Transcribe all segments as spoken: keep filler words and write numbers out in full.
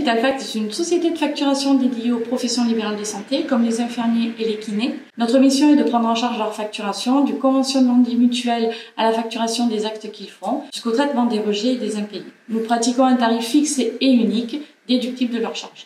VitalFact est une société de facturation dédiée aux professions libérales de santé, comme les infirmiers et les kinés. Notre mission est de prendre en charge leur facturation, du conventionnement des mutuelles à la facturation des actes qu'ils font, jusqu'au traitement des rejets et des impayés. Nous pratiquons un tarif fixe et unique, déductible de leur charge.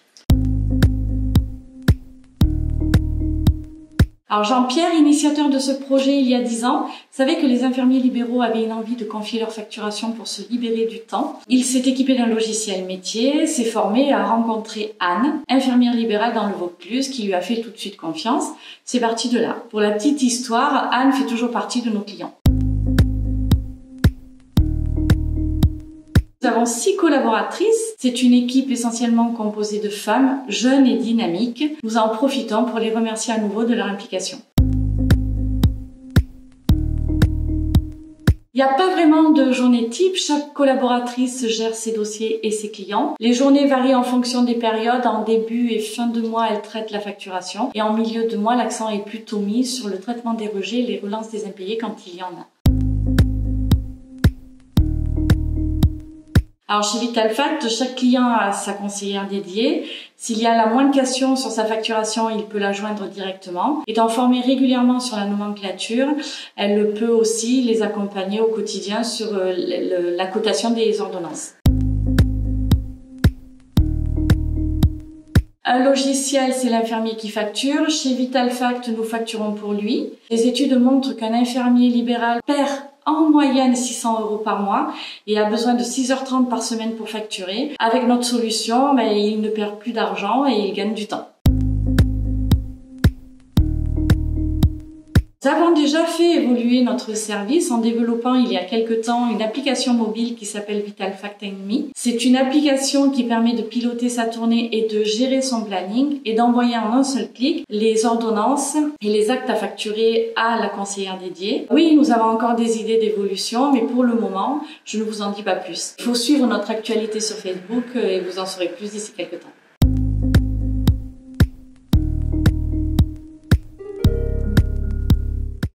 Alors Jean-Pierre, initiateur de ce projet il y a dix ans, savait que les infirmiers libéraux avaient une envie de confier leur facturation pour se libérer du temps. Il s'est équipé d'un logiciel métier, s'est formé et a rencontré Anne, infirmière libérale dans le Vaucluse, qui lui a fait tout de suite confiance. C'est parti de là. Pour la petite histoire, Anne fait toujours partie de nos clients. Nous avons six collaboratrices. C'est une équipe essentiellement composée de femmes, jeunes et dynamiques. Nous en profitons pour les remercier à nouveau de leur implication. Il n'y a pas vraiment de journée type, chaque collaboratrice gère ses dossiers et ses clients. Les journées varient en fonction des périodes. En début et fin de mois, elle traite la facturation. Et en milieu de mois, l'accent est plutôt mis sur le traitement des rejets et les relances des impayés quand il y en a. Alors chez VitalFact, chaque client a sa conseillère dédiée. S'il y a la moindre question sur sa facturation, il peut la joindre directement. Étant formée régulièrement sur la nomenclature, elle peut aussi les accompagner au quotidien sur la cotation des ordonnances. Un logiciel, c'est l'infirmier qui facture. Chez VitalFact, nous facturons pour lui. Les études montrent qu'un infirmier libéral perd en moyenne six cents euros par mois et a besoin de six heures trente par semaine pour facturer. Avec notre solution, ben, il ne perd plus d'argent et il gagne du temps. Nous avons déjà fait évoluer notre service en développant il y a quelque temps une application mobile qui s'appelle VitalFact and Me. C'est une application qui permet de piloter sa tournée et de gérer son planning et d'envoyer en un seul clic les ordonnances et les actes à facturer à la conseillère dédiée. Oui, nous avons encore des idées d'évolution, mais pour le moment, je ne vous en dis pas plus. Il faut suivre notre actualité sur Facebook et vous en saurez plus d'ici quelques temps.